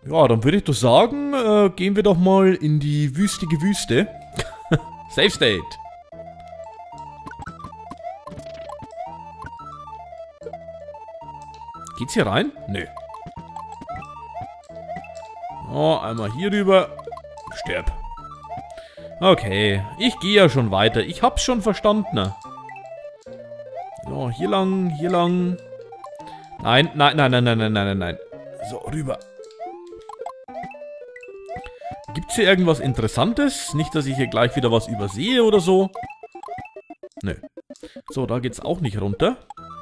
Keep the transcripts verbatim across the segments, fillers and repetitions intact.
Ja, dann würde ich doch sagen, äh, gehen wir doch mal in die wüstige Wüste. Safe State. Geht's hier rein? Nö. Oh, einmal hier rüber. Sterb. Okay, ich gehe ja schon weiter. Ich hab's schon verstanden. So, hier lang, hier lang. Nein, nein, nein, nein, nein, nein, nein, nein. So, rüber. Gibt's hier irgendwas Interessantes? Nicht, dass ich hier gleich wieder was übersehe oder so. Nö. So, da geht's auch nicht runter.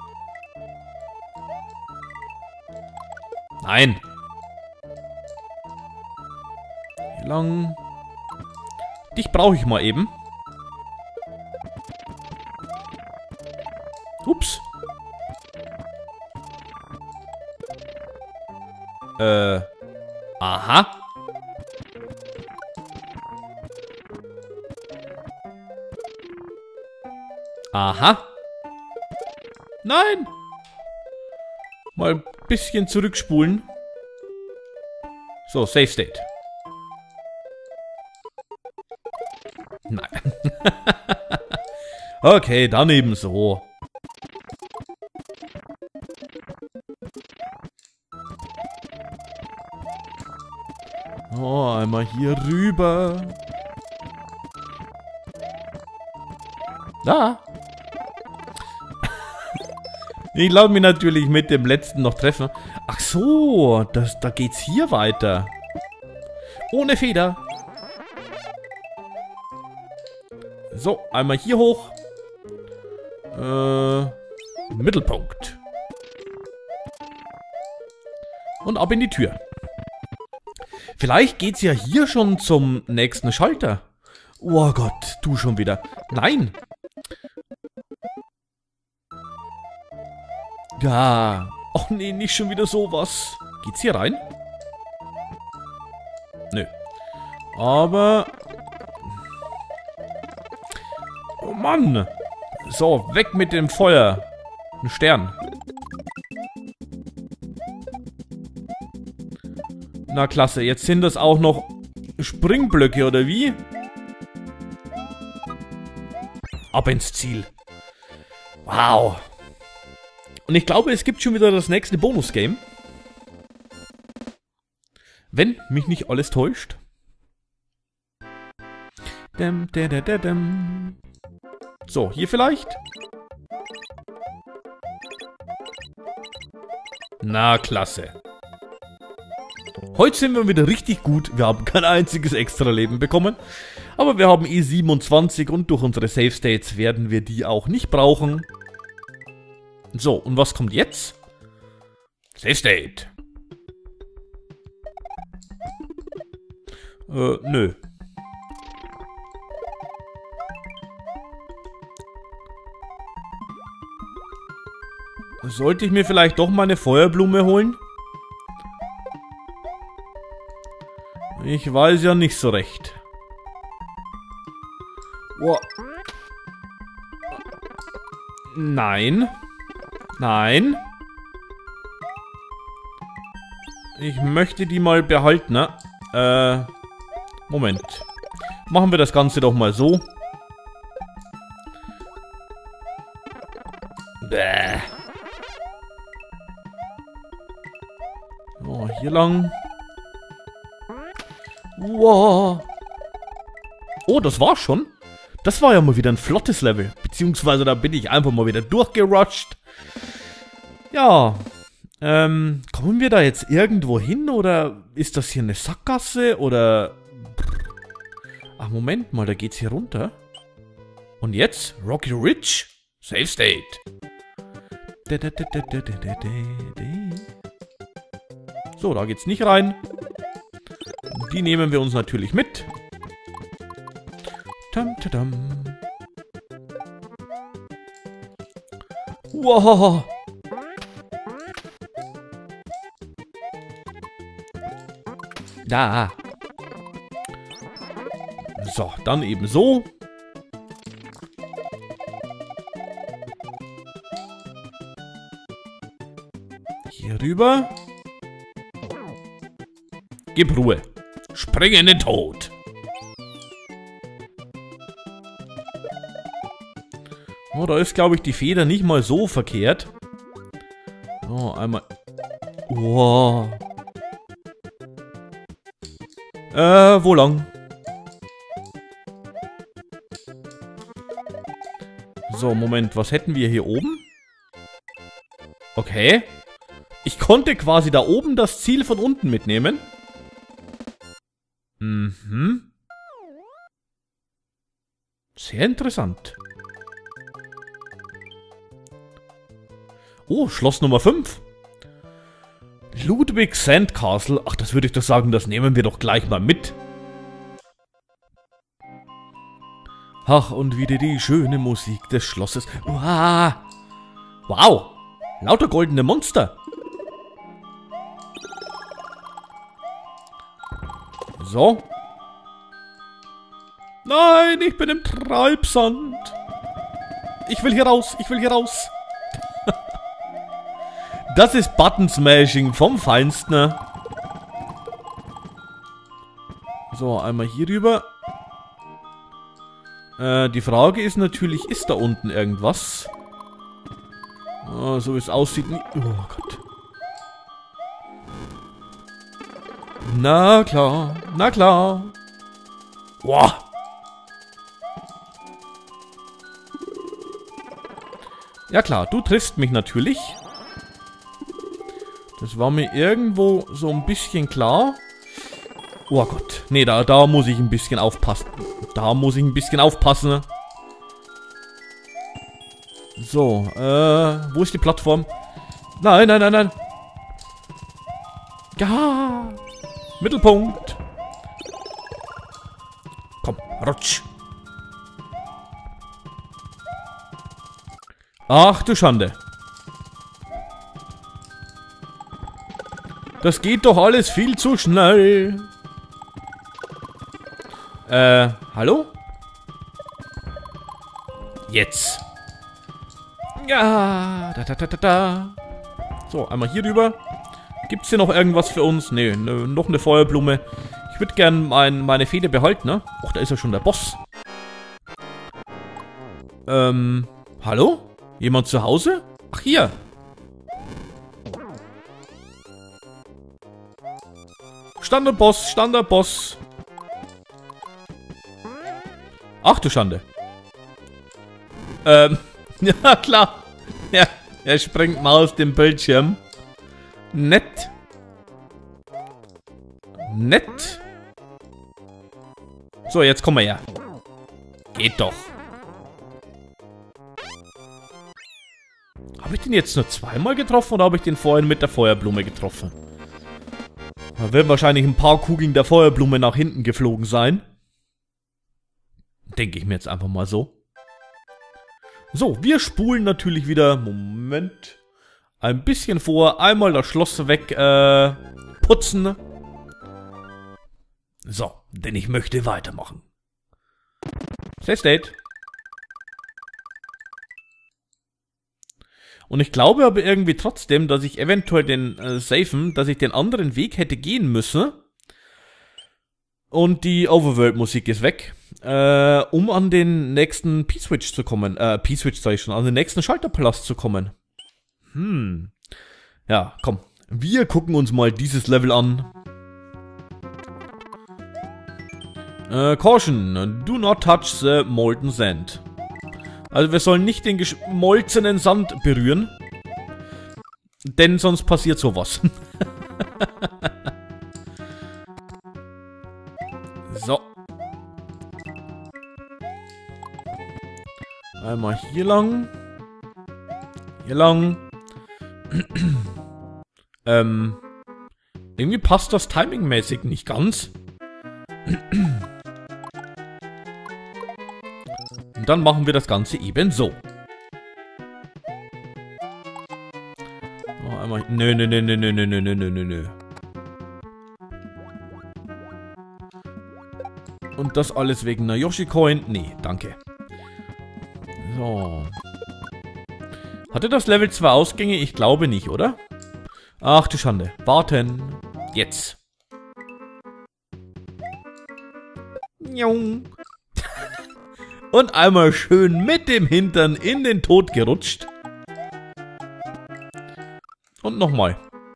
Nein. Hier lang. Dich brauche ich mal eben. Ups. Äh. Aha. Aha. Nein. Mal ein bisschen zurückspulen. So, Safe State. Nein. Okay, dann eben so. Oh, einmal hier rüber. Da. Ich lasse mich natürlich mit dem letzten noch treffen. Ach so, das, da geht's hier weiter. Ohne Feder. So, einmal hier hoch. Äh, Mittelpunkt. Und ab in die Tür. Vielleicht geht's ja hier schon zum nächsten Schalter. Oh Gott, du schon wieder. Nein. Ja. Ach nee, nicht schon wieder sowas. Geht's hier rein? Nö. Aber... Oh Mann. So, weg mit dem Feuer. Ein Stern. Na klasse, jetzt sind das auch noch Springblöcke, oder wie? Ab ins Ziel. Wow. Und ich glaube, es gibt schon wieder das nächste Bonus-Game. Wenn mich nicht alles täuscht. Däm, dä, dä, dä, däm. So, hier vielleicht? Na, klasse. Heute sind wir wieder richtig gut. Wir haben kein einziges Extra-Leben bekommen. Aber wir haben eh siebenundzwanzig und durch unsere Save-States werden wir die auch nicht brauchen. So, und was kommt jetzt? Save-State. Äh, nö. Sollte ich mir vielleicht doch mal eine Feuerblume holen? Ich weiß ja nicht so recht. Oh. Nein. Nein. Ich möchte die mal behalten, ne? Äh, Moment. Machen wir das Ganze doch mal so. Bäh. So, hier lang. Wow. Oh, das war's schon. Das war ja mal wieder ein flottes Level. Beziehungsweise da bin ich einfach mal wieder durchgerusht. Ja. Ähm, kommen wir da jetzt irgendwo hin? Oder ist das hier eine Sackgasse? Oder... Ach, Moment mal, da geht's hier runter. Und jetzt? Rocky Ridge? Safe State. So, da geht's nicht rein. Die nehmen wir uns natürlich mit. Tam, tadam. Wow. Da. So, dann eben so. Hier rüber. Gib Ruhe. Spring in den Tod. Oh, da ist, glaube ich, die Feder nicht mal so verkehrt. Oh, einmal... Wow. Äh, wo lang? So, Moment, was hätten wir hier oben? Okay. Ich konnte quasi da oben das Ziel von unten mitnehmen. Mhm. Sehr interessant. Oh, Schloss Nummer fünf. Ludwig Sandcastle. Ach, das würde ich doch sagen, das nehmen wir doch gleich mal mit. Ach, und wieder die schöne Musik des Schlosses. Uah. Wow, lauter goldene Monster. So. Nein, ich bin im Treibsand. Ich will hier raus, ich will hier raus. Das ist Button Smashing vom Feinsten. So, einmal hier rüber. Äh, die Frage ist natürlich, ist da unten irgendwas? Oh, so wie es aussieht. Oh Gott. Na klar, na klar. Boah. Ja klar, du triffst mich natürlich. Das war mir irgendwo so ein bisschen klar. Oh Gott. Nee, da, da muss ich ein bisschen aufpassen. Da muss ich ein bisschen aufpassen. So, äh, wo ist die Plattform? Nein, nein, nein, nein. Ja. Mittelpunkt. Komm, rutsch. Ach du Schande. Das geht doch alles viel zu schnell. Äh, hallo? Jetzt. Ja, da, da, da, da, da. So, einmal hier rüber. Gibt's hier noch irgendwas für uns? Nee, ne, noch eine Feuerblume. Ich würde gern mein, meine Feder behalten, ne? Och, da ist ja schon der Boss. Ähm, hallo? Jemand zu Hause? Ach, hier. Standardboss, Standardboss. Ach du Schande. Ähm, ja klar. Ja, er springt mal aus dem Bildschirm. Nett. Nett. So, jetzt komm mal her. Geht doch. Habe ich den jetzt nur zweimal getroffen oder habe ich den vorhin mit der Feuerblume getroffen? Da werden wahrscheinlich ein paar Kugeln der Feuerblume nach hinten geflogen sein. Denke ich mir jetzt einfach mal so. So, wir spulen natürlich wieder, Moment, ein bisschen vor. Einmal das Schloss weg äh, putzen. So, denn ich möchte weitermachen. Stay state. Und ich glaube aber irgendwie trotzdem, dass ich eventuell den äh, safen, dass ich den anderen Weg hätte gehen müssen. Und die Overworld-Musik ist weg. Äh, um an den nächsten P-Switch zu kommen. Äh, P-Switch sag ich schon, an den nächsten Schalterpalast zu kommen. Hm. Ja, komm. Wir gucken uns mal dieses Level an. Äh, Caution. Do not touch the molten sand. Also wir sollen nicht den geschmolzenen Sand berühren. Denn sonst passiert sowas. So. Einmal hier lang. Hier lang. ähm. Irgendwie passt das timingmäßig nicht ganz. Und dann machen wir das Ganze eben so. Oh, einmal. Nö, nö, nö, nö, nö, nö, nö, nö, nö, nö. Und das alles wegen einer Yoshi-Coin? Nee, danke. So. Hatte das Level zwei Ausgänge? Ich glaube nicht, oder? Ach du Schande. Warten. Jetzt. Und einmal schön mit dem Hintern in den Tod gerutscht. Und nochmal.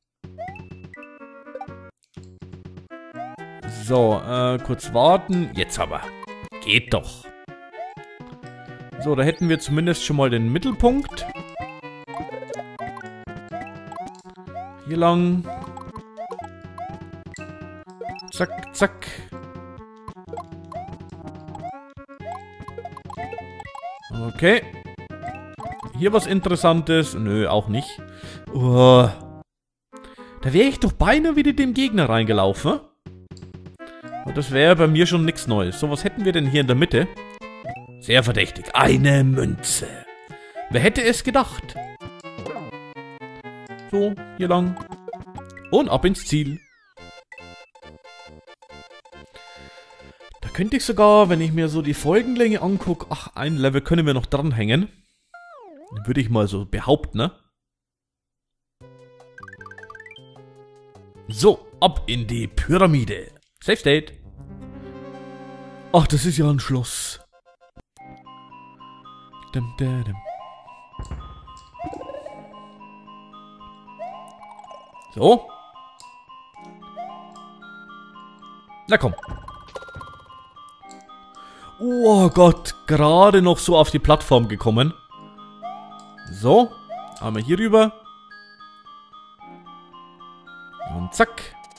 So, äh, kurz warten. Jetzt aber. Geht doch. So, da hätten wir zumindest schon mal den Mittelpunkt. Hier lang. Zack, zack. Okay. Hier was Interessantes. Nö, auch nicht. Oh. Da wäre ich doch beinahe wieder dem Gegner reingelaufen. Und das wäre bei mir schon nichts Neues. So, was hätten wir denn hier in der Mitte? Sehr verdächtig. Eine Münze. Wer hätte es gedacht? So, hier lang. Und ab ins Ziel. Da könnte ich sogar, wenn ich mir so die Folgenlänge angucke, ach, ein Level können wir noch dranhängen. Würde ich mal so behaupten, ne? So, ab in die Pyramide. Safe State. Ach, das ist ja ein Schloss. Dum, dum, dum. So. Na komm. Oh Gott, gerade noch so auf die Plattform gekommen. So, einmal hier rüber. Und zack.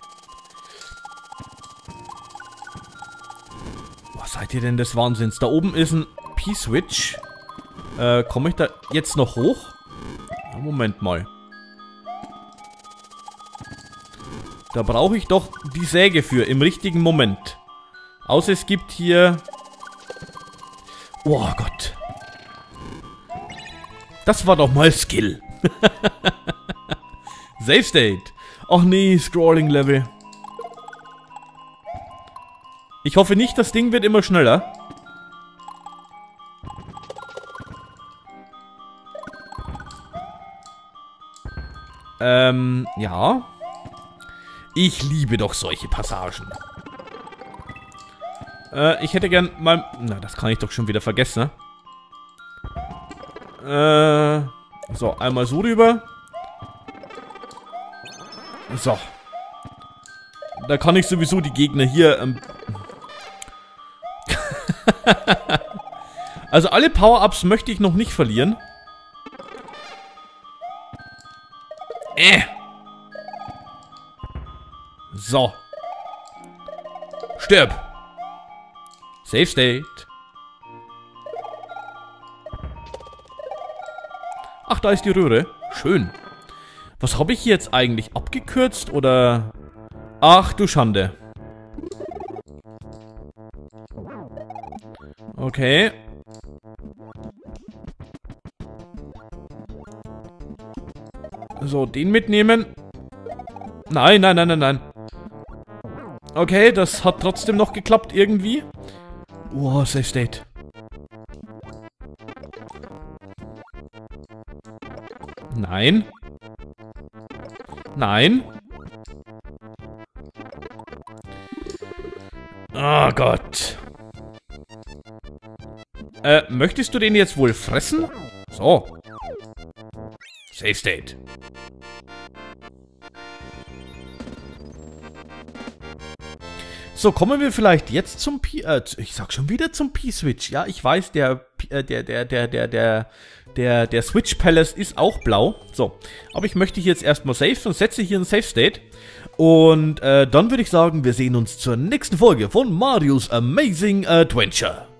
Was seid ihr denn des Wahnsinns? Da oben ist ein P-Switch. Äh, komme ich da jetzt noch hoch? Ja, Moment mal. Da brauche ich doch die Säge für im richtigen Moment. Außer es gibt hier... Oh Gott. Das war doch mal Skill. Save State. Ach nee, Scrolling Level. Ich hoffe nicht, das Ding wird immer schneller. Ähm, ja. Ich liebe doch solche Passagen. Äh, ich hätte gern mal... Na, das kann ich doch schon wieder vergessen, ne? Äh, so, einmal so rüber. So. Da kann ich sowieso die Gegner hier... Ähm also alle Power-Ups möchte ich noch nicht verlieren. Äh. So. Stirb. Safe State. Ach, da ist die Röhre. Schön. Was habe ich hier jetzt eigentlich abgekürzt oder... Ach du Schande. Okay. So, den mitnehmen. Nein, nein, nein, nein, nein. Okay, das hat trotzdem noch geklappt irgendwie. Oh, Safe State. Nein. Nein. Oh Gott. Äh, möchtest du den jetzt wohl fressen? So. Safe State. So, kommen wir vielleicht jetzt zum P... Äh, ich sag schon wieder zum P-Switch. Ja, ich weiß, der... Äh, der, der, der, der, der... Der, der Switch Palace ist auch blau. So, aber ich möchte hier jetzt erstmal save und setze hier einen Safe State. Und äh, dann würde ich sagen, wir sehen uns zur nächsten Folge von Mario's Amazing Adventure.